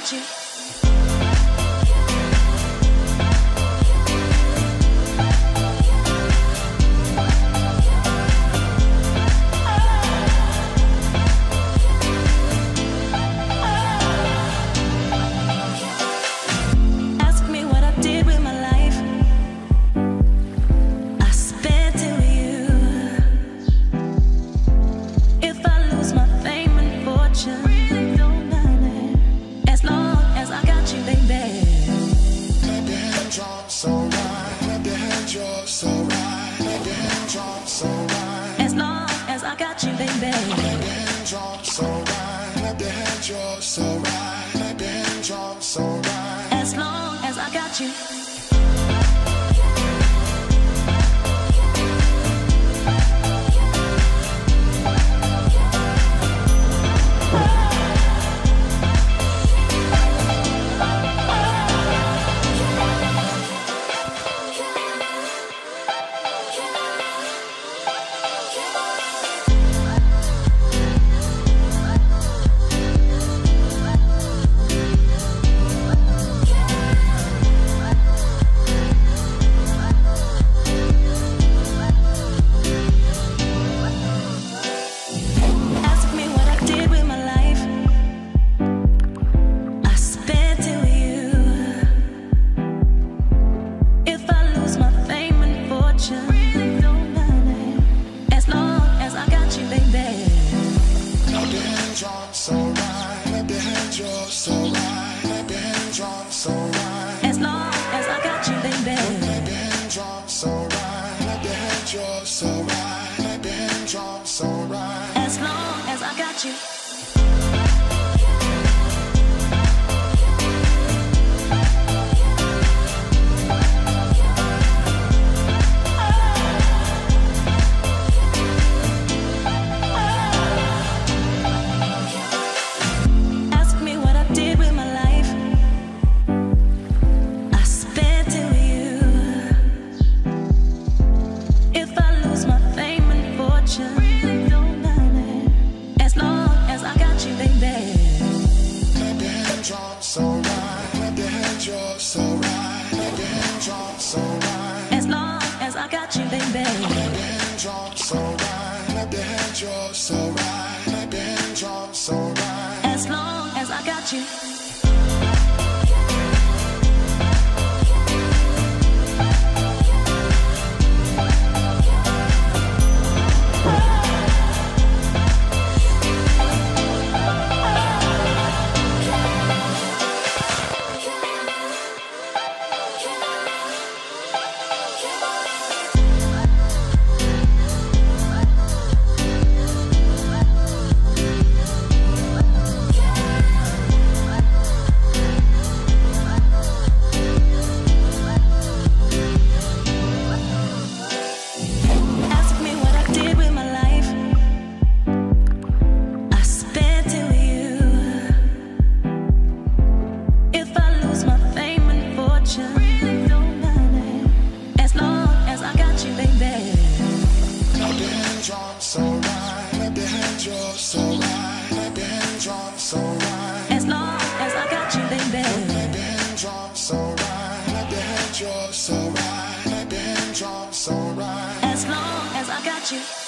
got you. Ask me what I did with my life. I spent it with you. If I lose my fame and fortune, really don't matter. As long as I got you, baby. Clap your hands, you're so right. Clap your hands, you're so right. Clap your hands, you're so right. As long as I got you, baby. Clap your hands, you're so right. Clap your hands, you're so right. Clap your hands, you're so right. As long as I got you. Ask me what I did with my life. I spent it with you. If I lose my fame and fortune, really don't matter. As long as I got you, baby. Clap your hands, you're so right. Clap your hands, you're so right. Clap your hands, you're so right. As long as I got you, baby. Clap your hands, you're so right. Clap your hands, you're so right. Clap your hands, you're so right. As long as I got you. Ask me what I did with my life. I spent it with you. If I lose my fame and fortune, really don't matter. As long as I got you, baby. Clap your hands, you're so right. Clap your hands, you're so right. Clap your hands, you're so right. As long as I got you, baby. Clap your hands, you're so right. Clap your hands, you're so right. Clap your hands, you're so right. As long as I got you. Ask me what I did with my life. I spent it with you. If I lose my fame and fortune, really don't matter. As long as I got you, baby. Clap your hands, you're so right. Clap your hands, you're so right. Clap your hands, you're so right. As long as I got you, baby. Clap your hands, you're so right. Clap your hands, you're so right. Clap your hands, you're so right. As long as I got you.